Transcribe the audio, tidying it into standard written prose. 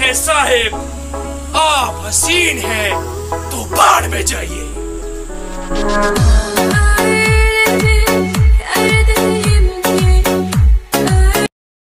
अरे साहिब, आप हसीन हैं तो बाढ़ में जाइए।